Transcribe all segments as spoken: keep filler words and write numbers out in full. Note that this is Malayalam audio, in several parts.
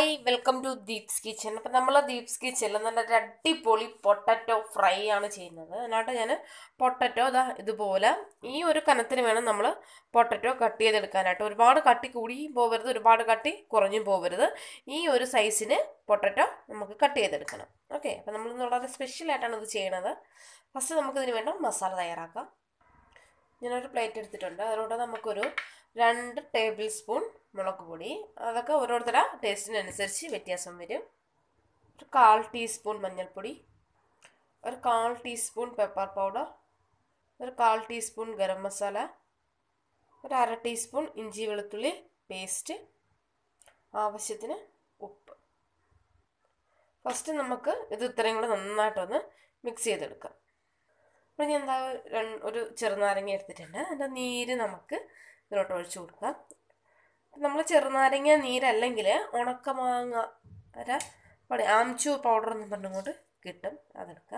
Hi welcome to Deep's kitchen. അപ്പം നമ്മൾ ദീപ്സ് കിച്ചണിൽ നല്ല അടിപൊളി പൊട്ടറ്റോ ഫ്രൈ ആണ് ചെയ്യുന്നത്. അതിനായിട്ട് ഞാൻ പൊട്ടറ്റോ ഇതാ ഇതുപോലെ ഈ ഒരു കനത്തിന് വേണം നമ്മൾ പൊട്ടറ്റോ കട്ട് ചെയ്തെടുക്കാനായിട്ട്. ഒരുപാട് കട്ടി കൂടിയും പോകരുത്, ഒരുപാട് കട്ടി കുറഞ്ഞും പോകരുത്. ഈ ഒരു സൈസിന് പൊട്ടറ്റോ നമുക്ക് കട്ട് ചെയ്തെടുക്കണം. ഓക്കെ, അപ്പം നമ്മൾ വളരെ സ്പെഷ്യലായിട്ടാണ് ഇത് ചെയ്യണത്. ഫസ്റ്റ് നമുക്കിതിന് വേണ്ട മസാല തയ്യാറാക്കാം. ഞാനൊരു പ്ലേറ്റ് എടുത്തിട്ടുണ്ട്. അതിലൂടെ നമുക്കൊരു രണ്ട് ടേബിൾ സ്പൂൺ മുളക് പൊടി, അതൊക്കെ ഓരോരുത്തരുടെ ടേസ്റ്റിനനുസരിച്ച് വ്യത്യാസം വരും. ഒരു കാൽ ടീസ്പൂൺ മഞ്ഞൾപ്പൊടി, ഒരു കാൽ ടീസ്പൂൺ പെപ്പർ പൗഡർ, ഒരു കാൽ ടീസ്പൂൺ ഗരം മസാല, ഒരു അര ടീസ്പൂൺ ഇഞ്ചി വെളുത്തുള്ളി പേസ്റ്റ്, ആവശ്യത്തിന് ഉപ്പ്. ഫസ്റ്റ് നമുക്ക് ഇത് ഇത്രയും കൂടെ നന്നായിട്ടൊന്ന് മിക്സ് ചെയ്തെടുക്കാം. അപ്പോൾ ഞാൻ എന്താ ഒരു ചെറുനാരങ്ങ എടുത്തിട്ടുണ്ട്. അതിൻ്റെ നീര് നമുക്ക് ഇതിലോട്ട് ഒഴിച്ചു കൊടുക്കാം. നമ്മൾ ചെറുനാരങ്ങ നീരല്ലെങ്കിൽ ഉണക്കമാങ്ങ അര പടി ആംചൂർ പൗഡർ എന്ന് പറഞ്ഞുകൊണ്ട് കിട്ടും, അതെടുക്കാം.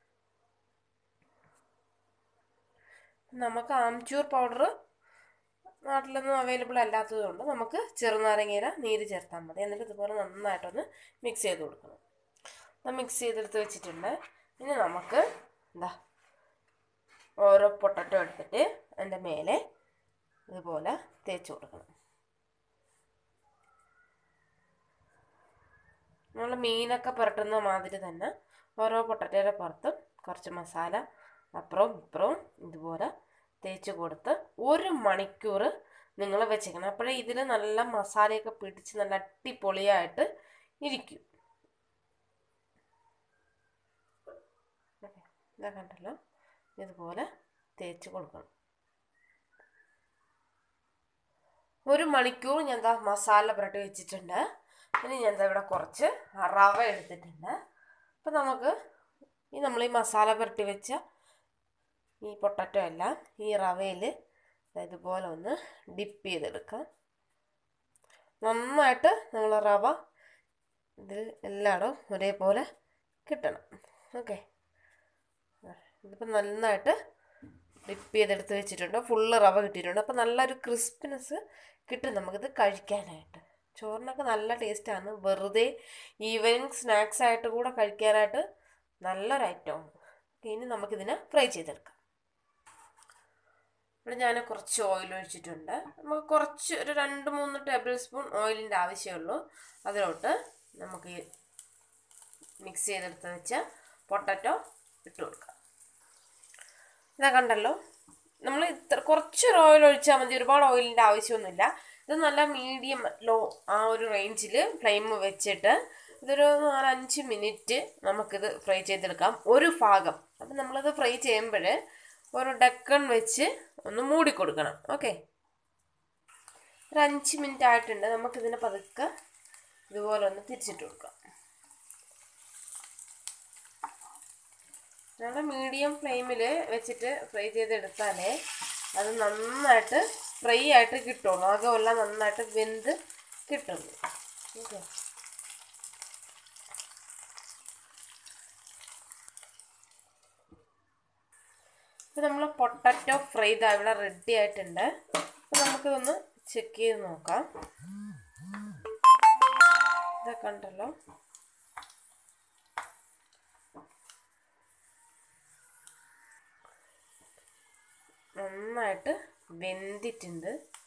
നമുക്ക് ആംചൂർ പൗഡർ നാട്ടിലൊന്നും അവൈലബിൾ അല്ലാത്തത് കൊണ്ട് നമുക്ക് ചെറുനാരങ്ങയുടെ നീര് ചേർത്താൽ മതി. എന്നിട്ട് ഇതുപോലെ നന്നായിട്ടൊന്ന് മിക്സ് ചെയ്ത് കൊടുക്കണം. അത് മിക്സ് ചെയ്തെടുത്ത് വെച്ചിട്ടുണ്ട്. ഇനി നമുക്ക് എന്താ ഓരോ പൊട്ടറ്റോ എടുത്തിട്ട് അതിൻ്റെ മേലെ ഇതുപോലെ തേച്ച് കൊടുക്കണം. നമ്മൾ മീനൊക്കെ പുരട്ടുന്ന മാതിരി തന്നെ ഓരോ പൊട്ടറ്റോയുടെ പുറത്തും കുറച്ച് മസാല അപ്പുറവും ഇപ്പുറവും ഇതുപോലെ തേച്ച് കൊടുത്ത് ഒരു മണിക്കൂർ നിങ്ങൾ വെച്ചേക്കണം. അപ്പോഴേ ഇതിൽ നല്ല മസാലയൊക്കെ പിടിച്ച് നല്ല അടിപൊളിയായിട്ട് ഇരിക്കും. ഇതാ കണ്ടല്ലോ, ഇതുപോലെ തേച്ച് കൊടുക്കണം. ഒരു മണിക്കൂർ ഞാൻ എന്താ മസാല പുരട്ടി വെച്ചിട്ടുണ്ട്. ഇനി ഞാൻ എന്താ ഇവിടെ കുറച്ച് റവ എടുത്തിട്ടുണ്ട്. അപ്പം നമുക്ക് ഈ നമ്മൾ ഈ മസാല പുരട്ടി വെച്ച ഈ പൊട്ടറ്റോ എല്ലാം ഈ റവയിൽ ഇതുപോലെ ഒന്ന് ഡിപ്പ് ചെയ്തെടുക്കാം. നന്നായിട്ട് നമ്മൾ റവ ഇതിൽ എല്ലായിടവും ഒരേപോലെ കിട്ടണം. ഓക്കെ, ഇതിപ്പോൾ നന്നായിട്ട് ഡിപ്പ് ചെയ്തെടുത്ത് വെച്ചിട്ടുണ്ട്. ഫുള്ള് റവ കിട്ടിയിട്ടുണ്ട്. അപ്പോൾ നല്ലൊരു ക്രിസ്പിനെസ് കിട്ടും നമുക്കിത് കഴിക്കാനായിട്ട്. ചോറിനൊക്കെ നല്ല ടേസ്റ്റാണ്. വെറുതെ ഈവനിങ് സ്നാക്സ് ആയിട്ട് കൂടെ കഴിക്കാനായിട്ട് നല്ലൊരു ഐറ്റമാണ്. ഇനി നമുക്കിതിനെ ഫ്രൈ ചെയ്തെടുക്കാം. ഇവിടെ ഞാൻ കുറച്ച് ഓയിൽ ഒഴിച്ചിട്ടുണ്ട്. നമുക്ക് കുറച്ച് ഒരു രണ്ട് മൂന്ന് ടേബിൾ സ്പൂൺ ഓയിലിൻ്റെ ആവശ്യമുള്ളൂ. അതിലോട്ട് നമുക്ക് ഈ മിക്സ് ചെയ്തെടുത്ത് വെച്ച പൊട്ടറ്റോ ഇട്ട് കൊടുക്കാം. ഇതാ കണ്ടല്ലോ, നമ്മൾ ഇത്ര കുറച്ചൊരു ഓയിൽ ഒഴിച്ചാൽ മതി, ഒരുപാട് ഓയിലിൻ്റെ ആവശ്യമൊന്നുമില്ല. ഇത് നല്ല മീഡിയം ലോ ആ ഒരു റേഞ്ചിൽ ഫ്ലെയിം വെച്ചിട്ട് ഇതൊരു നാലഞ്ച് മിനിറ്റ് നമുക്കിത് ഫ്രൈ ചെയ്തെടുക്കാം. ഒരു ഭാഗം അപ്പം നമ്മളിത് ഫ്രൈ ചെയ്യുമ്പോൾ ഒരു ഡക്കൺ വെച്ച് ഒന്ന് മൂടിക്കൊടുക്കണം. ഓക്കെ, ഒരു അഞ്ച് മിനിറ്റ് ആയിട്ടുണ്ട്. നമുക്കിതിനെ പതുക്കെ ഇതുപോലെ ഒന്ന് തിരിച്ചിട്ട് കൊടുക്കാം. നല്ല മീഡിയം ഫ്ലെയിമിൽ വെച്ചിട്ട് ഫ്രൈ ചെയ്തെടുത്താലേ അത് നന്നായിട്ട് ഫ്രൈ ആയിട്ട് കിട്ടുള്ളൂ. അകമെല്ലാം നന്നായിട്ട് വെന്ത് കിട്ടുള്ളൂ. ഓക്കെ, ഇപ്പം നമ്മൾ പൊട്ടറ്റോ ഫ്രൈ ഇതാ ഇവിടെ റെഡി ആയിട്ടുണ്ട്. അപ്പം നമുക്കിതൊന്ന് ചെക്ക് ചെയ്ത് നോക്കാം. ഇതൊക്കെ ഉണ്ടല്ലോ, നന്നായിട്ട് വെന്തിട്ടുണ്ട്.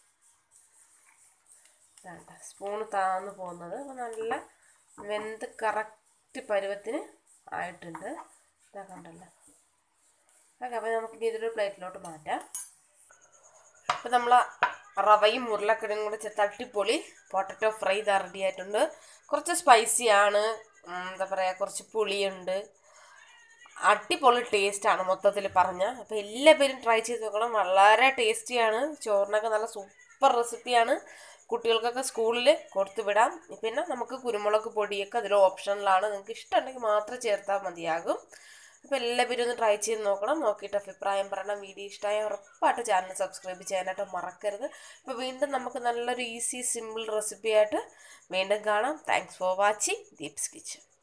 സ്പൂണ് താന്ന് പോകുന്നത് അപ്പോൾ നല്ല വെന്ത് കറക്റ്റ് പരുവത്തിന് ആയിട്ടുണ്ട്. ഇതാ കണ്ടല്ലോ. ഓക്കെ, അപ്പോൾ നമുക്ക് ഇതൊരു പ്ലേറ്റിലോട്ട് മാറ്റാം. അപ്പോൾ നമ്മൾ റവയും ഉരുളക്കിഴങ്ങും കൂടെ ചേർത്ത് അടിപൊളി പൊട്ടറ്റോ ഫ്രൈ ഇതാ റെഡി ആയിട്ടുണ്ട്. കുറച്ച് സ്പൈസിയാണ്, എന്താ പറയുക, കുറച്ച് പുളിയുണ്ട്, അടിപൊളി ടേസ്റ്റാണ് മൊത്തത്തിൽ പറഞ്ഞാൽ. അപ്പോൾ എല്ലാ പേരും ട്രൈ ചെയ്ത് നോക്കണം. വളരെ ടേസ്റ്റിയാണ്. ചോറിനൊക്കെ നല്ല സൂപ്പർ റെസിപ്പിയാണ്. കുട്ടികൾക്കൊക്കെ സ്കൂളിൽ കൊടുത്തു വിടാം. പിന്നെ നമുക്ക് കുരുമുളക് പൊടിയൊക്കെ അതിൽ ഓപ്ഷനിലാണ്. നിങ്ങൾക്ക് ഇഷ്ടമുണ്ടെങ്കിൽ മാത്രം ചേർത്താൽ മതിയാകും. അപ്പോൾ എല്ലാവരും ഒന്ന് ട്രൈ ചെയ്ത് നോക്കണം. നോക്കിയിട്ട് അഭിപ്രായം പറയണം. വീഡിയോ ഇഷ്ടമായ ഉറപ്പായിട്ട് ചാനൽ സബ്സ്ക്രൈബ് ചെയ്യാനായിട്ട് മറക്കരുത്. അപ്പോൾ വീണ്ടും നമുക്ക് നല്ലൊരു ഈസി സിമ്പിൾ റെസിപ്പി ആയിട്ട് വീണ്ടും കാണാം. Thanks for watching Deep's kitchen.